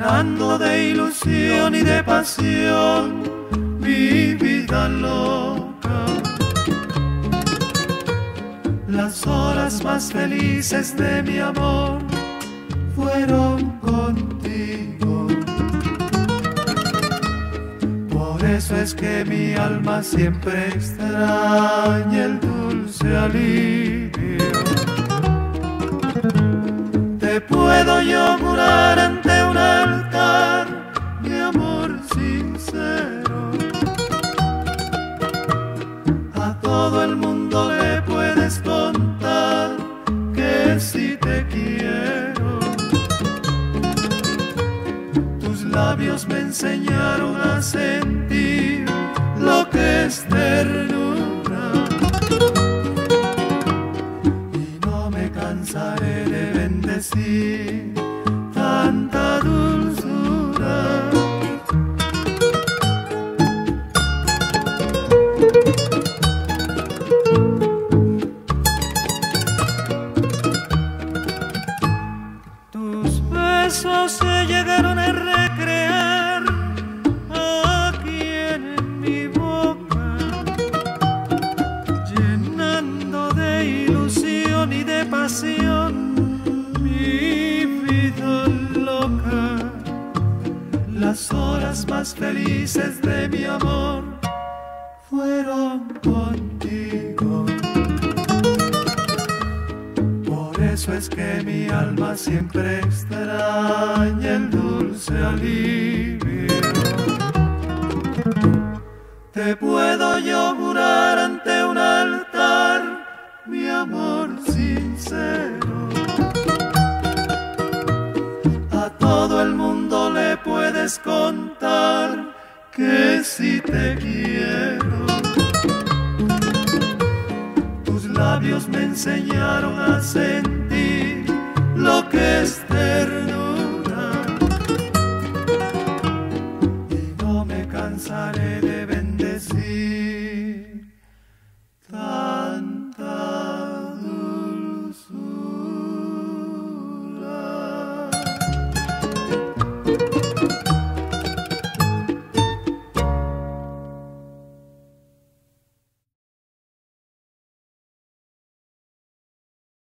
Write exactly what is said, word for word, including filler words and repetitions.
llenando de ilusión y de pasión mi vida loca. Las horas más felices de mi amor fueron contigo. Por eso es que mi alma siempre extraña el dulce alivio. Te puedo yo jurar ante un altar mi amor sincero. A todo el mundo le puedes contar que si te quiero. Tus labios me enseñaron a sentir lo que es ternura. Y no me cansaré de bendecir tanta dulzura. Tus besos se llegaron a recrear aquí en mi boca, llenando de ilusión y de pasión mi vida loca. Las horas más felices de mi amor fueron contigo. Por eso es que mi alma siempre extraña el dulce alivio. Te puedo yo jurar ante un altar mi amor sincero. A todo el mundo le puedes contar que si te quiero. Tus labios me enseñaron a sentir